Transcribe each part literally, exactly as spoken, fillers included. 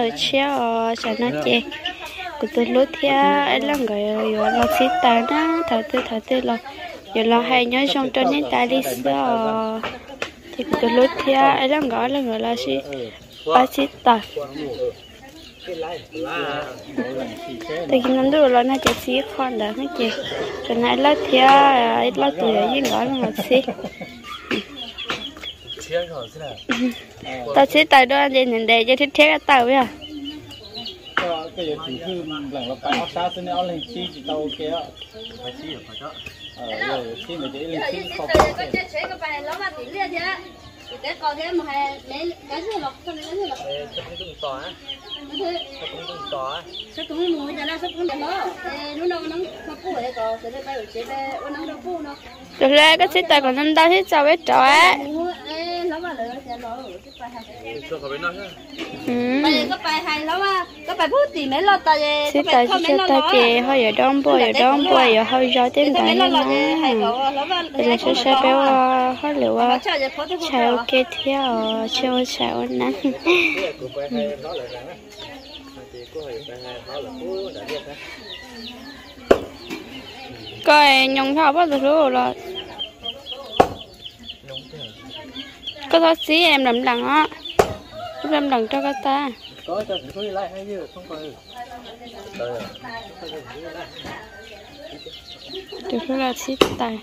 rồi chéo cho nó chè của tôi lúa thia ấy là người rồi lo xí ta nó thở tư thở tư lo rồi lo hay nhớ trong trên những tay đi xưa thì của tôi lúa thia ấy là người là người lo xí ba xí ta thì khi năm đó là nó chỉ xí con đó nó chỉ cho nên lót thia ấy lót tuổi ấy gì đó là một xí ta xí tay đó để nhìn để cho thích thế cái tàu vậy cái giờ chỉคือหลังเราไปเอาซาซึ่งเอาเล่นชี้จิตเอาแก่ไปชี้ไปก็เออชี้มันจะเล่นชี้ขอบก็จะช่วยกันไปแล้วมาติเรียกเถอะแต่ก่อนเดี๋ยวมาให้เล่นกันสิหรอกคนนี้สิหรอกเออจะไม่ต้องต่อนะไม่ใช่จะต้องต่อสักคนนึงมันจะน่าสักคนเดียวเนาะเออนู้นน้องน้องมาพูดให้ก่อนจะได้ไปอุจจาระวันนั้นเราพูดเนาะ rồi lại cái chiếc tay còn năm đau chiếc cháu ấy cháu ấy nó mà lỡ sẽ lỡ chiếc tay hay choเขาไปนอนใช่ไปก็ไปให้แล้วว่าก็ไปพูดตีไม่รอดตาเย่ chiếc tay chiếc tay chị hơi ở đông bồi ở đông bồi ở hơi gió tiếng tay nó bây giờ sẽ sẽ béo hơi liệu chào kia theo chào chào nè coi nhung thọ bao giờ rồi có thọ xí em làm đằng á làm đằng cho cái ta có cho thử lại hay như không có được rồi là xí tài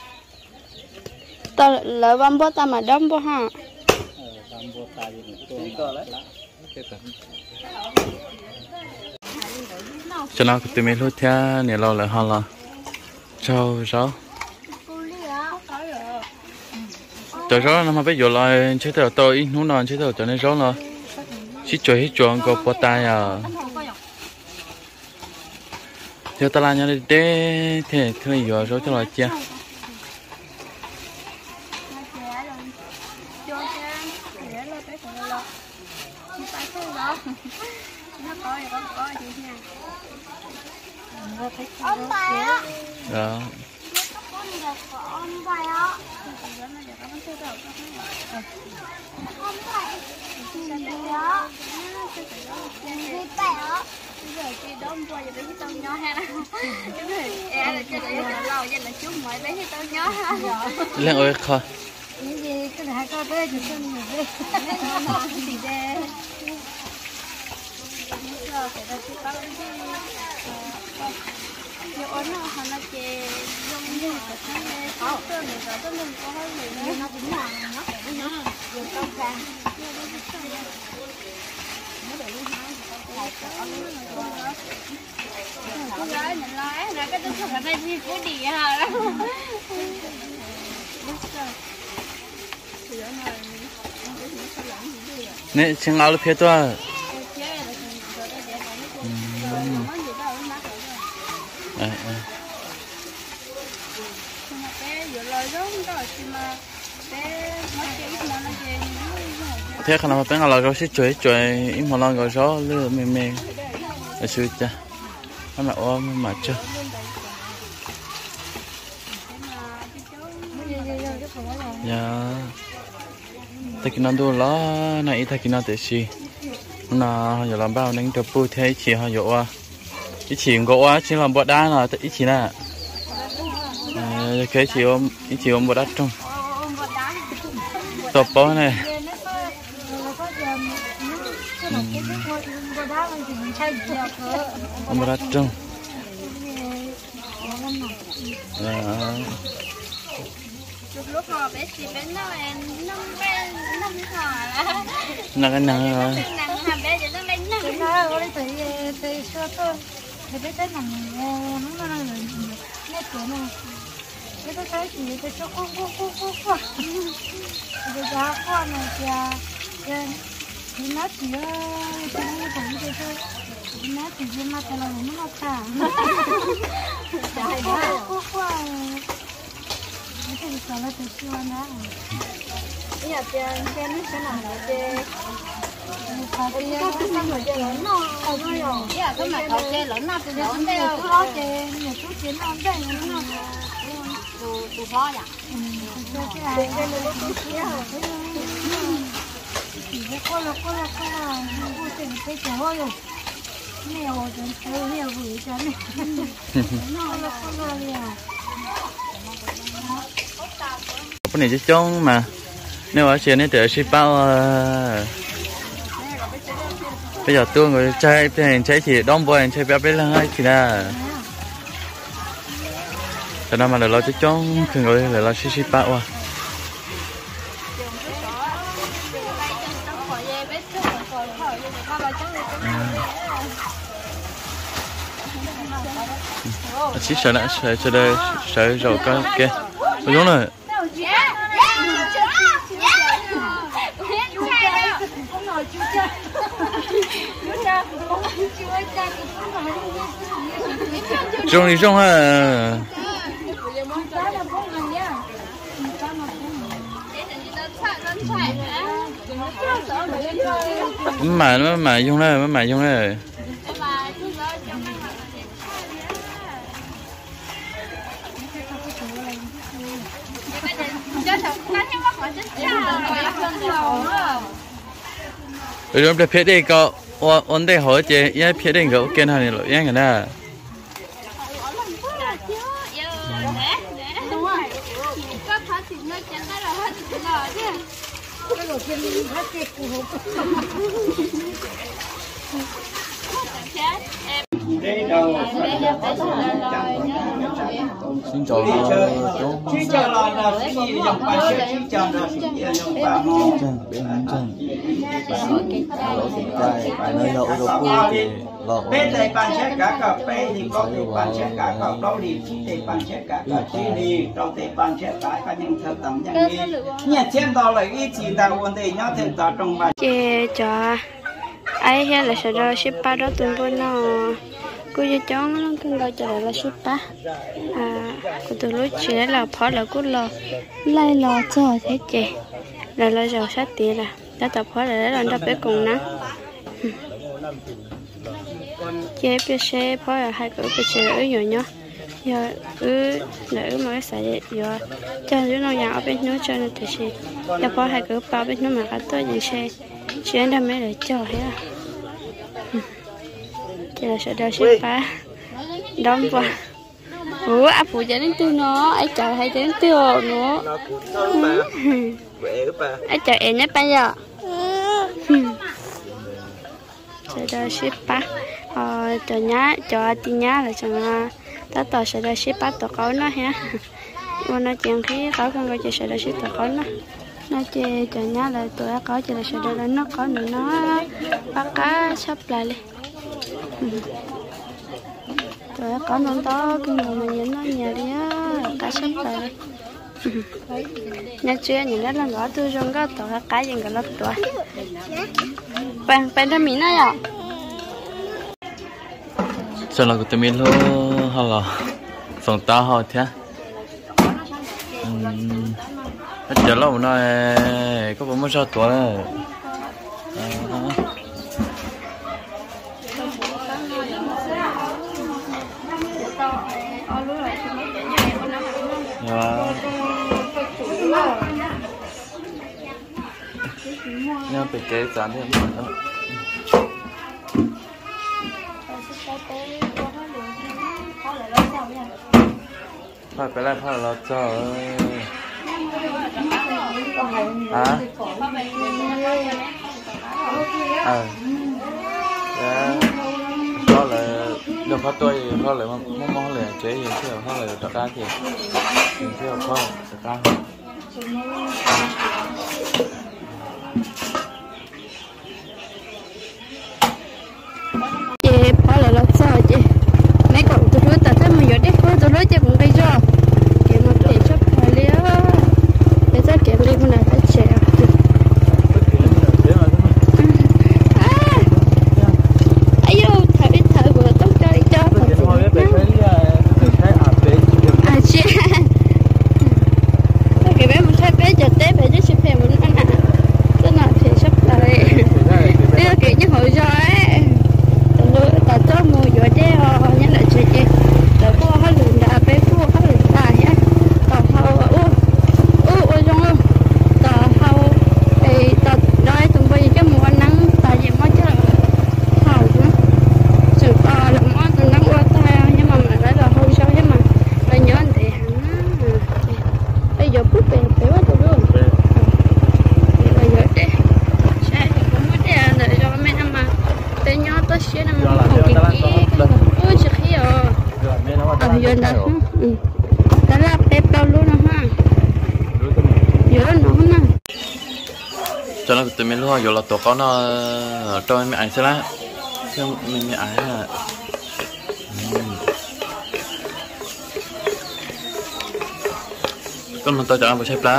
ta lỡ băm bó ta mà đâm bó ha cho nó tụi mình lúc theo nè lo lại ho lo châu rau châu rau nó mà bây giờ là chế tạo tôi nấu nón chế tạo cho nên rau là chỉ chơi hết chuyện có bỏ tay à theo ta làm như thế thế thế giờ rau cho là chia ông bài á đó ông bài á ông bài gì đó gì bài á giờ chị đón qua giờ đến tao nhớ ha cái này em là chơi lại lâu vậy là chú ngoại bé thì tao nhớ ha lên ơi coi cái gì cái này coi bé thì sao nhiều đấy thì đây giờ phải là chú tao nhiều ấn nó hắn là chơi dùng như cái này có tôi này có tôi mình có hơi này nó cũng là nó phải nó dùng công vàng con gái nhận lái là cái tôi không phải đi cái gì hả nè xem áo phía tôi à à thế khả năng mà bên là rau xí chuối chuối im một lần rồi rau lừa mềm mềm ở xưa cha nó là ôm mà chưa dạ ta kia nó đua lá này ta kia nó để gì nó giờ làm bao nên được bù thế chỉ họ dụ à ít chỉ gỗ á chỉ làm bọt đá là ít chỉ nè cái chỉ ôm ít chỉ ôm bọt đá trong tập bó này ôm bọt đá trong lúc họ bé chỉ bé nó là năm bé năm thỏ là cái năng rồi năm hai bé thì nó bé năm cái đó tôi thấy thấy sao tôi thấy bé tới nằm nó nó là nét của nó cái tôi thấy chỉ cái chỗ cô cô cô cô cô cái giá con này kìa thì nó chỉ cái như cũng thế thôi nó chỉ riêng mặt là nó nó cả cô cô cô cái gì sao nó tự nhiên đó bây giờ chơi cái nó sẽ làm lại chơi bây giờ cái sao mà chơi lớn nó không có rồi bây giờ cái mặt họ chơi lớn nó thì lớn đây rồi có chơi nhiều chút chiến nó đây nó tụ tụ phó nhỉ chơi cái này chơi nó có chút kia chỉ cái con là con là con là vô tình cái chó rồi mèo chân chơi mèo vừa chân này con là con là liền cái này chứ trông mà nếu ở trên này để ship bao bây giờ tôi người chơi bên chơi chỉ đông bồi chơi bé bé là hai chỉ là cho nên mà là lo chứ trông thường người là lo ship ship bao à chỉ sợ nữa sợ sợ đây sợ rồi cái kia đúng rồi trông đi trông ha mà nó mà dùng đây mà dùng đây rồi chúng ta phía đây có ổn định hỗ trợ, yên phía đây có kiến hành rồi yên cái nào. Xin chào chú. Xin chào là là gì dòng bài sẽ xin chào là dòng bài mong. Bên bên chân. Bài nơi lỗ rồi cô. Bên này bạn sẽ cả cà phê thì có thể bạn sẽ cả cà đó thì thì bạn sẽ cả cà chi đi, trong thì bạn sẽ cả cái những thứ tầm những gì. Nhà trên đó là cái gì đâu vấn đề nhớ thêm đó trong bài. Chị cho ai hay là sẽ ra ship ba đó tuần bữa nó cô cho cháu nó cứ lo cho là ship ba à cô từ lúc chị là phó là cô lo lai lo cho thế chị là lo giàu sát tiền là đã tập phó là để làm bé cùng nắng chị biết xe phó là hai cái biết xe ở rồi nhá giờ ừ nữ mà sẽ giờ cho đứa nó nhà ở bên nó cho nó thì xe giờ phó hai cái bao bên nó mà cả tôi gì xe chị anh đam mê để cho hết à chị là sẽ đeo ship ba đóng vào ủa áp phụ cho đến tiêu nó ấy chờ hay đến tiêu nó ấy chờ em nhé bây giờ sẽ đeo ship ba ờ chờ nhá chờ tin nhá là chẳng ta tỏ sẽ đeo ship ba tỏ có nó ha còn nó chuyện khi có con gọi chị sẽ đeo ship tỏ có nó nó chơi chờ nhá là tụi nó có chị là sẽ đeo nó có nữa nó bắt cá sắp lại đi rồi có non to cái người mà nhìn nó nhà đi á cá sấu lại nhà chưa nhìn nó là ngõ tôi trong cái tổ cá gì cái lớp tuổi bạn bạn ra mình này à sao là tụi mình luôn hay là phòng ta họ thế giờ lâu này có bao nhiêu sao tuổi nha phải kế dán thêm nữa phải phải lại phải là trời hả ờ đó là được phát tôi đó là mong mong là chế gì chứ không là đặt ra thì thì theo không đặt ra chị bỏ lại lót sao chị mấy cậu tôi nói tại sao mà giờ đấy tôi nói chị cũng gây cho chị mà để chấp phải liếc để cho chị đi bên này phải trẻ ai yêu thầy biết thầy vừa tốt cho đi cho à chị cái bé mình thấy bé giờ té bé chứ chị phải vô đó ừ đó là bếp bao luôn đó ha vô nó nè cho nó tụi mình luôn vô là tổ có nó cho mẹ ảnh sẽ lá xem mình mẹ ảnh là con mình tôi cho nó một xếp lá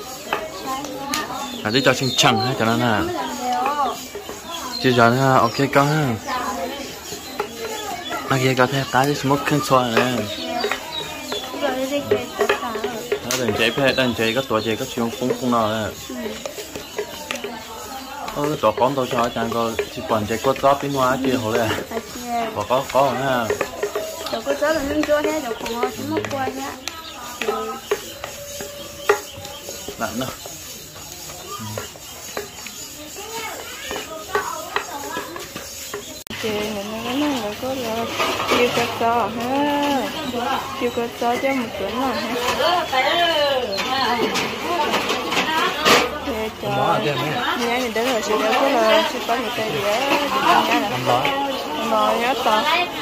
à đi cho chừng chừng hay cho nó nè chưa giờ ha ok con ha nó kia có thể tái đi smoke khăn xoa nè nó đừng chạy phê đừng chạy có tuổi chạy có chuyện phúng phúng nào nè ơ tổ con tôi cho chẳng có chỉ còn chạy có gió bên ngoài kia hồi nè có có có ha tổ có gió là nâng cho hết tổ không có smoke qua nhá nặng nữa chị mình nó nói có là chưa có gió ha chưa có gió cho một tuần rồi ha để cho nhà mình đến rồi sẽ có là sẽ có một cái gì đó nhà là nó nhớ to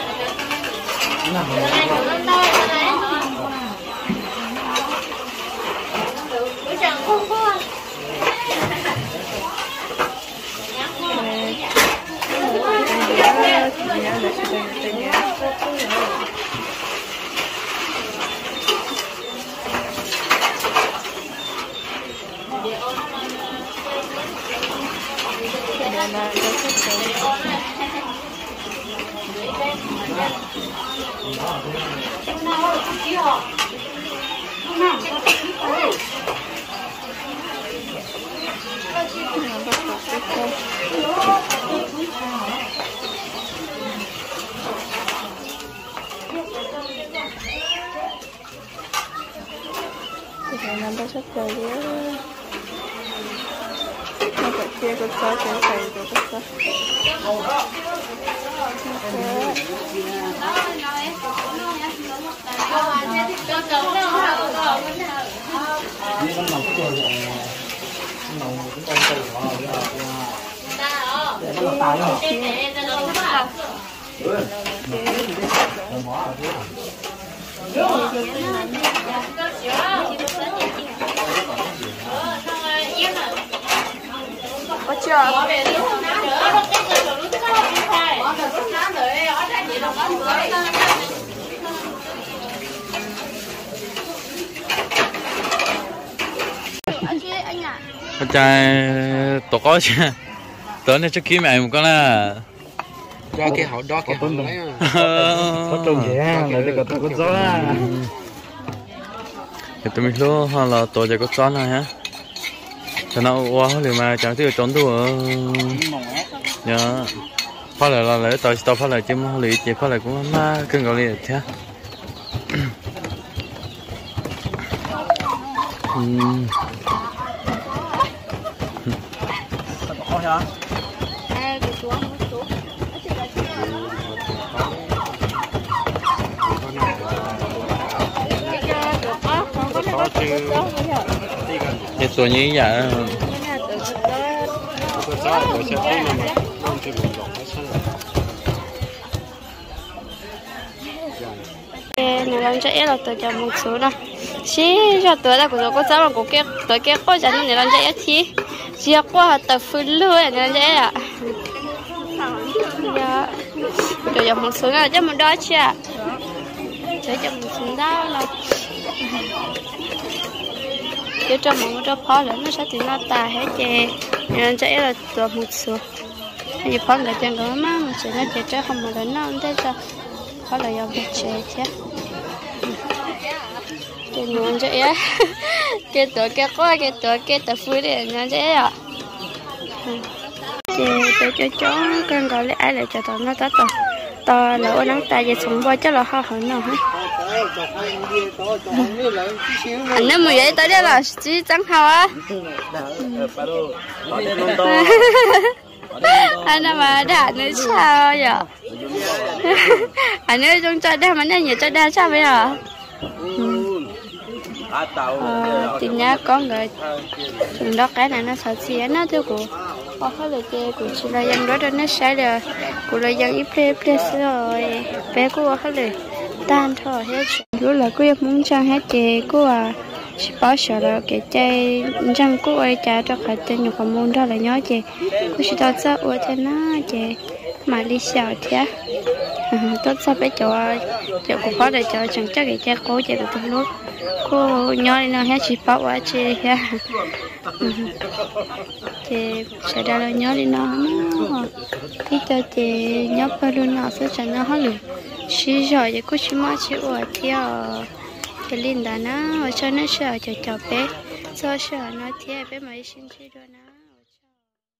làm bao sắp rồi đó, nó phải chia cái số cho thầy rồi cái số. Có chưa? anh trai tổ có chứ tớ này chắc kiếm mẹ một con là đo cái hậu đo cái hậu lấy có trông gì ha lại có tổ có gió á thì tụi mình luôn hoặc là tổ giờ có gió này hả cho nó qua thì mà chẳng thấy trốn đùa nhớ phát lại là lấy tàu tàu phát lại chứ mà lấy chỉ phát lại cũng má cưng gọi liền thế cái tuổi như vậy người làm cho em là tôi cho một số đó xí cho tôi là của tôi có cháu là của cái tôi cái có chẳng nên làm cho em thì chỉ qua tập phun luôn nên làm cho em ạ dạ tôi cho một số là cho một đó chứ ạ tôi cho một số đó là cái trong một cái phó lớn nó sẽ thì nó ta hết chè nên cho em là tôi một số thì phó là chẳng có má mà chỉ nó chỉ cho không một lớn nó không thế sao phó là do một chè chứ cái nhon cho em cái tuổi cái có cái tuổi cái tập vui để nhon cho em ạ thì tôi cho chó con gọi lại lại cho tao nó tao tao tao là ô nắng tay về sống voi chắc là ho hẳn nào hả anh nói mùi vậy tới đây là chỉ trắng hao á anh mà đã nói sao vậy anh nói trong cho đây mà nói nhiều cho đây sao bây giờ thì nhá con người chúng đó cái này nó sợ xí nó theo của họ hết là chơi của chị là dân đó nó sai rồi của là dân ít play play rồi bé của hết rồi tan thôi hết lúc là cô muốn trang hết chị cô à chỉ bảo sợ là cái chơi răng cô ấy trả cho khách tên nhiều cái môn đó là nhớ chị cô chỉ tao sợ ở trên nó chị mà đi sợ thế tốt sao phải cho cho cô có để cho chẳng chắc cái cha cô chị được từng lúc cô nhớ đi nó hết chỉ bảo ở chị ha chị sẽ ra là nhớ đi nó đi cho chị nhớ bao luôn nó sẽ chẳng nó hết luôn chỉ rồi thì cô chỉ mới chịu ở theo cái linh đó nó cho nó sợ cho cho bé cho sợ nó theo bé mấy sinh chi rồi nó